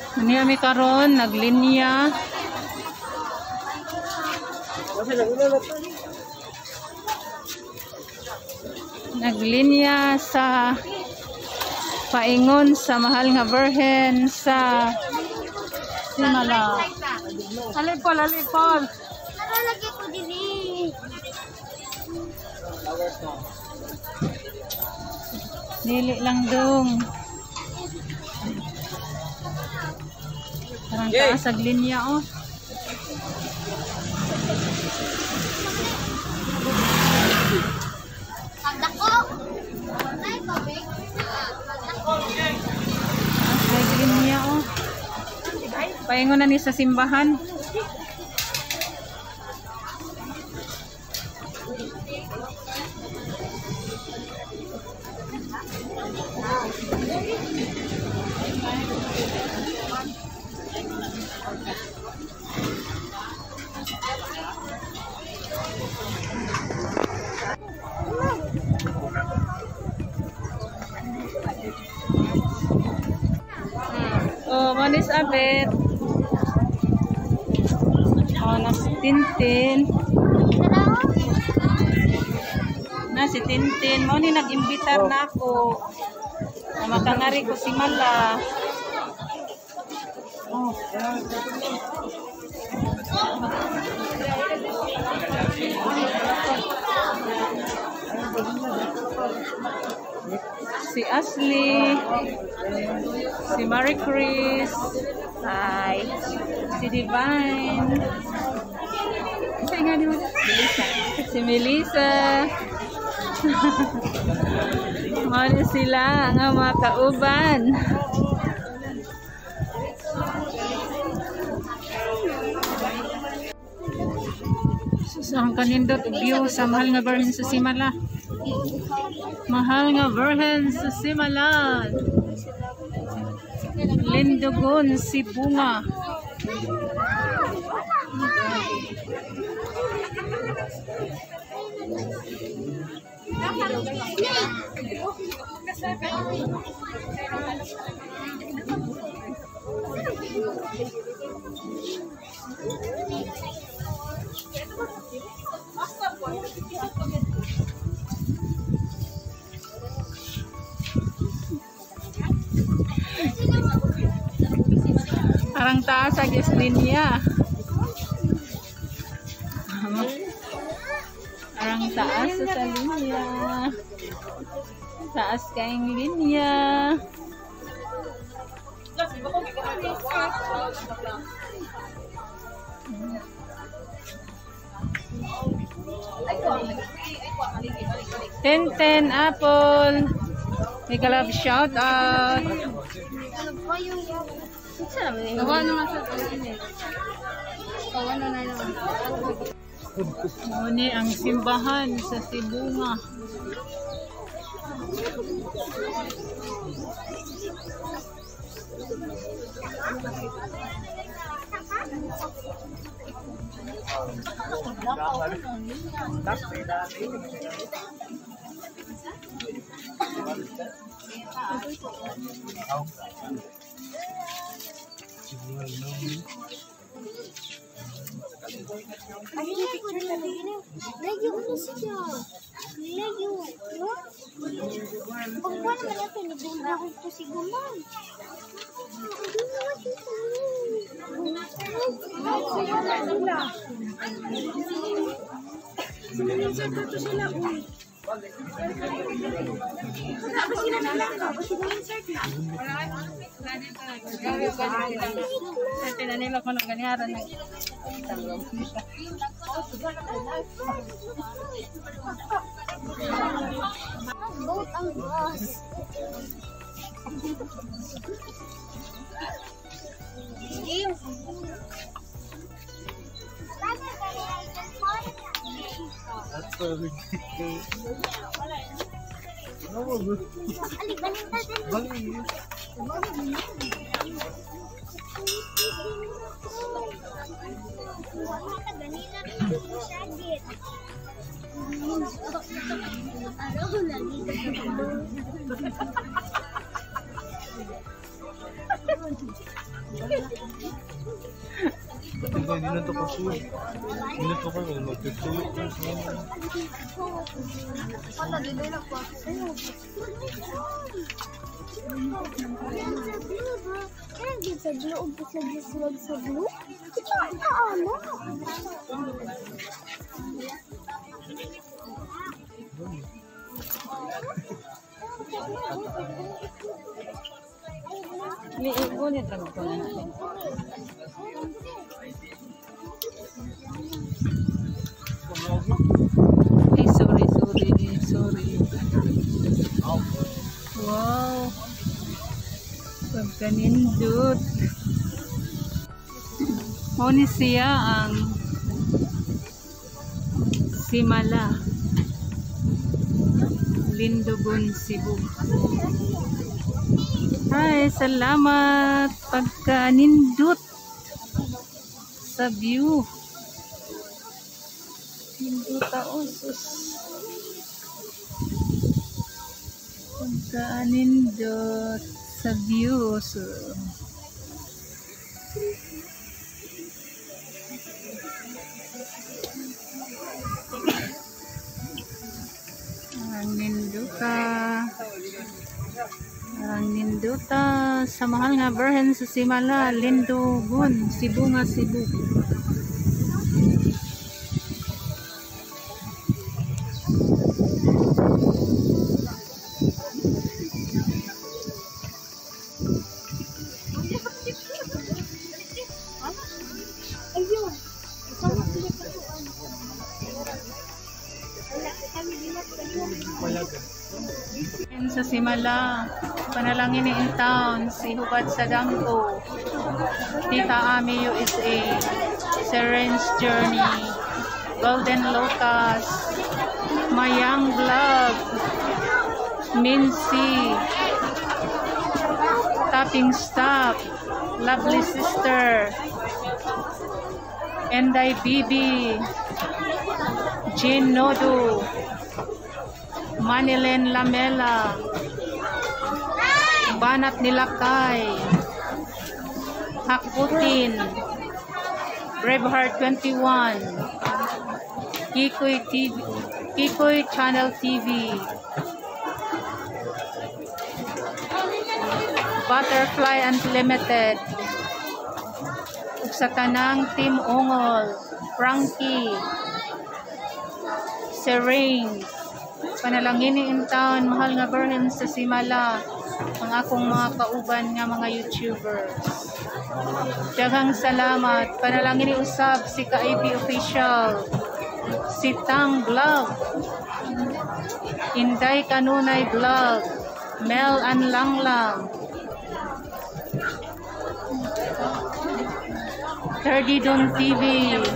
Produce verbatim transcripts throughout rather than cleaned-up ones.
Ano kami karon naglinya. Naglinya sa paingon sa mahal nga Birhen sa Simala. Alipol, alipol. Nalalagay ko dili. Dili lang dong. Parang taas sa linya oh. Pagdako. Ay, babig. Pagdako. Ay, linya oh. Paingon na ni sa simbahan. Oh, manis abet. Oh, na si Tintin. Na si Tintin. Mo ni nag-imbitar na ako. Na makangari ko si Mala. Oh. Si Ashley, si Marie Chris, hi, si Divine, si Melissa, mga sila nga mga kauban. Ang kanindot view sa mahal nga Birhen sa Simala. Mahal nga Birhen sa Simala. Lindogon si Bunga. Parang taas sa linya. Parang taas sa linya. Taas kayong linya. Tintin, Apple. Make a love shout out. Gawa naman sa ini. Gawa na na naman. Muni ang simbahan sa Sibunga. Lagi ko siya. Lagi ko. Pag wala naman ito, nagbumbang ko si Guman. Tinanila ko ng ganyaran ng Boat ang boss. Jim. That's perfect. Ali, balita din. Bali. Ganina rin yung sagit. Araw lagi ka Tinggal hindi na ito pasulit. Hindi na ito ka nga. Magpipsulit ko sa mga. Wala, di ba yung po? Yan sa blue, bro. Yan din sa blue. Umpis na giswag sa blue. Ito, ito, ano? Liigo niya talaga ko natin. Ay, sorry, sorry, sorry. Wow. Pagkanindot. Muna siya ang Simala. Lindogon, Cebu. Ay, salamat pagkanindot sa view. Nindot ako, sus. Pagkanindot sa view. So, ang ninduta. Ang ninduta sa mahal nga Birhen sa Simala, Lindogon, Cebu nga Cebu. Ayun. Sa Simala, panalangin ni in town, si Hubad Sadangko, Tita Ami U S A, Seren's Journey, Golden Lotus, Mayang Vlog, Mincy, Tapping Stop, Lovely Sister, Enday Bibi, Jean Nodu, Manilen Lamela, Banat Nilakay, Hakutin, Braveheart twenty-one, Kikoy T V, Kikoy Channel T V, Butterfly Unlimited, ug sa tanang Team Ongol, Frankie, Serene, panalangin ni in town, mahal nga Birhen sa Simala, ang akong mga kauban nga mga YouTubers. Daghang salamat. Panalangin ni usab si Ka I B Official, si Tang Vlog, Inday Kanunay Vlog, Mel Anlanglang, Terdidon T V,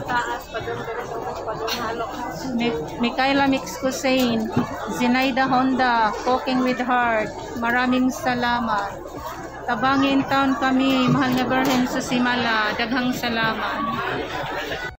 Mikaela Mix Hussein, Zinaida Honda, Cooking with Heart. Maraming salamat. Tabangin town kami, mahal nga Birhen sa Simala. Daghang salamat.